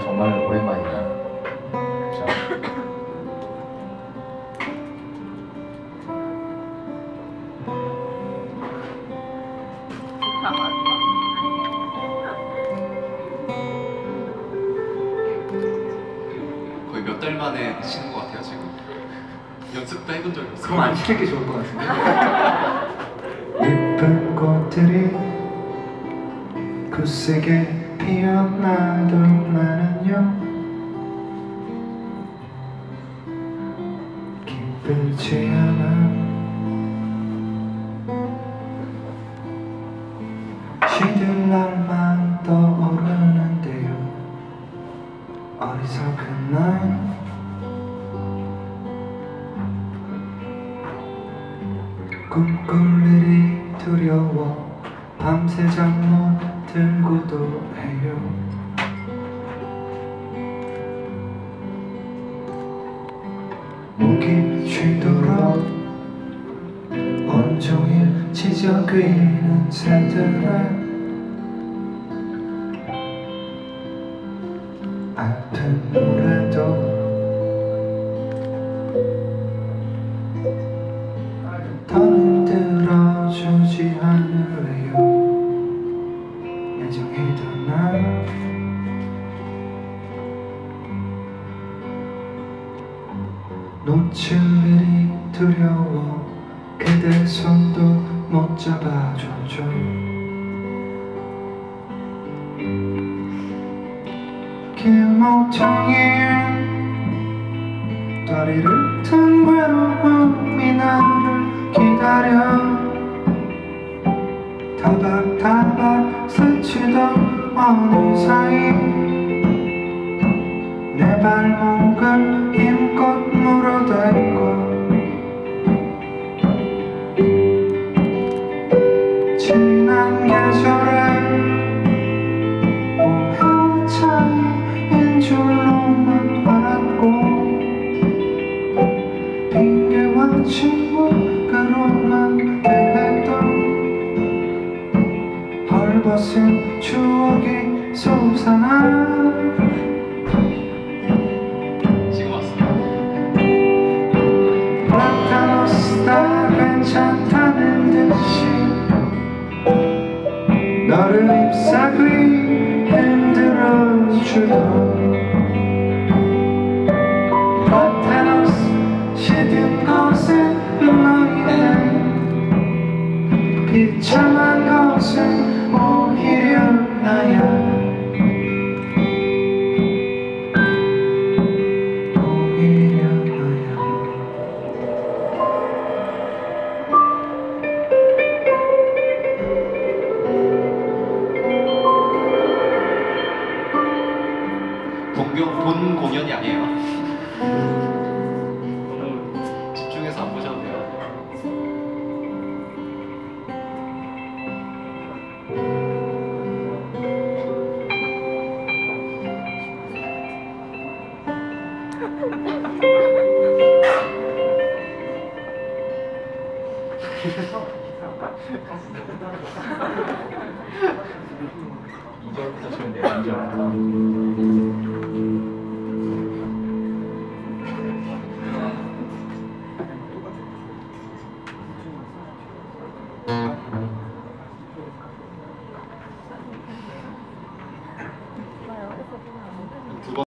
정말 오랜만이다. 자. 거의 몇 달 만에 치는 것 같아요 지금. 연습도 해본 적이 없어요. 그럼 안 치는 게 좋을 것 같은데. 예쁜 꽃들이 굳세게 피어나도 나는요 기쁘지 않아. 시들 날만 떠오르는데요 어리석은 날 꿈꿀 일이 두려워 밤새 잠 못 들고도 해요. 목이 쉬도록 온종일 지저귀는 새들은 아픈 노래도 더는 들어주지 않을래요. 애정이던 날 놓칠 일이 두려워 그대 손도 못 잡아줬죠. 길모퉁이에 다리를 튼 외로움이 나를 기다려 타박타박 스치던 어느 사이 내 발목을 힘껏 물어댔고 지난 계절에 오해와 차이인 줄로만 알았고 핑계와 침묵으로만 대했던 헐벗은 추억이 솟아나. 지금 왔어요. 나타났다 괜찮다는 듯이 너를 잎사귀 흔들어주던 나타났어 시든 것은 너희는 비참한 것은 오히려 나야. 오히려 나야. 본 공연이 아니에요. 너무 집중해서 안 보셔도 돼요. 이절부터 치면 돼요. 2절.